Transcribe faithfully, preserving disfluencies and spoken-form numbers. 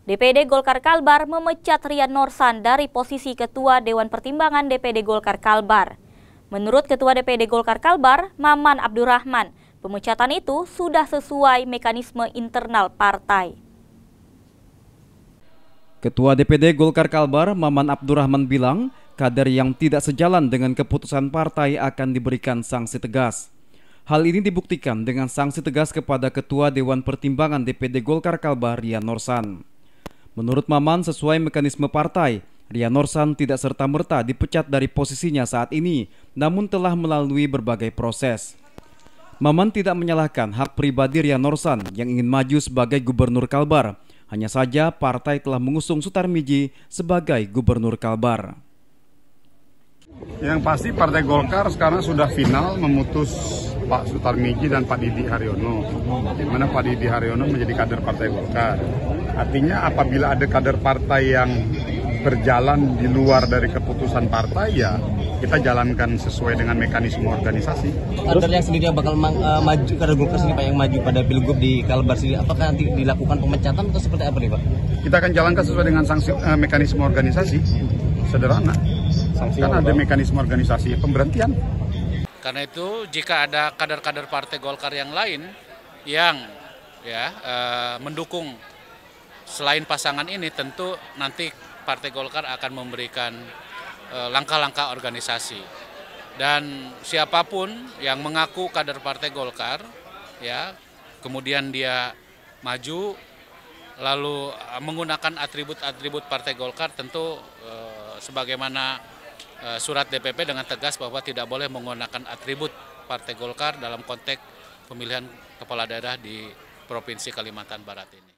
D P D Golkar Kalbar memecat Rian Norsan dari posisi Ketua Dewan Pertimbangan D P D Golkar Kalbar. Menurut Ketua D P D Golkar Kalbar, Maman Abdurrahman, pemecatan itu sudah sesuai mekanisme internal partai. Ketua D P D Golkar Kalbar, Maman Abdurrahman bilang, kader yang tidak sejalan dengan keputusan partai akan diberikan sanksi tegas. Hal ini dibuktikan dengan sanksi tegas kepada Ketua Dewan Pertimbangan D P D Golkar Kalbar, Rian Norsan. Menurut Maman, sesuai mekanisme partai, Rian Norsan tidak serta-merta dipecat dari posisinya saat ini, namun telah melalui berbagai proses. Maman tidak menyalahkan hak pribadi Rian Norsan yang ingin maju sebagai Gubernur Kalbar. Hanya saja partai telah mengusung Sutarmiji sebagai Gubernur Kalbar. Yang pasti Partai Golkar sekarang sudah final memutus Pak Sutarmiji dan Pak Didi Haryono, di mana Pak Didi Haryono menjadi kader Partai Golkar. Artinya apabila ada kader partai yang berjalan di luar dari keputusan partai, ya kita jalankan sesuai dengan mekanisme organisasi. Kader yang sendiri yang bakal uh, maju, kader Golkar sendiri Pak yang maju pada Pilgub di Kalbar sendiri, apakah nanti dilakukan pemecatan atau seperti apa nih Pak? Kita akan jalankan sesuai dengan sanksi uh, mekanisme organisasi, sederhana. Sanksi kan ada mekanisme organisasi pemberhentian. Karena itu jika ada kader-kader Partai Golkar yang lain yang ya uh, mendukung selain pasangan ini, tentu nanti Partai Golkar akan memberikan langkah-langkah organisasi, dan siapapun yang mengaku kader Partai Golkar ya kemudian dia maju lalu menggunakan atribut-atribut Partai Golkar, tentu eh, sebagaimana eh, surat D P P dengan tegas bahwa tidak boleh menggunakan atribut Partai Golkar dalam konteks pemilihan kepala daerah di Provinsi Kalimantan Barat ini.